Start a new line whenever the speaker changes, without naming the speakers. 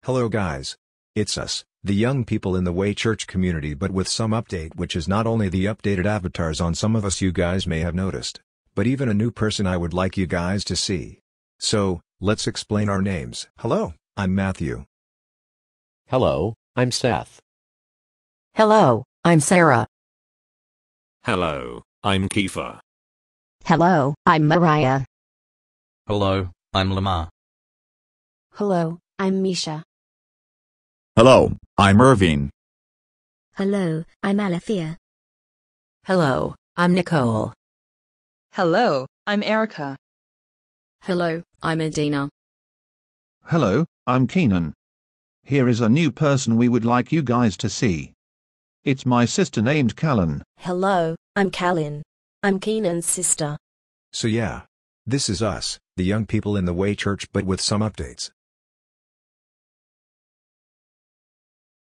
Hello guys. It's us, the young people in the Way Church community, but with some update, which is not only the updated avatars on some of us you guys may have noticed, but even a new person I would like you guys to see. So, let's explain our names. Hello, I'm Matthew.
Hello, I'm Seth.
Hello, I'm Sarah.
Hello, I'm Kiefer.
Hello, I'm Mariah.
Hello, I'm Lamar.
Hello, I'm Mischa.
Hello, I'm Irvin.
Hello, I'm Alethea.
Hello, I'm Nicole.
Hello, I'm Erica.
Hello, I'm Adina.
Hello, I'm Keenan. Here is a new person we would like you guys to see. It's my sister named Kalyn.
Hello, I'm Kalyn. I'm Keenan's sister.
So yeah. This is us, the young people in the Way Church, but with some updates.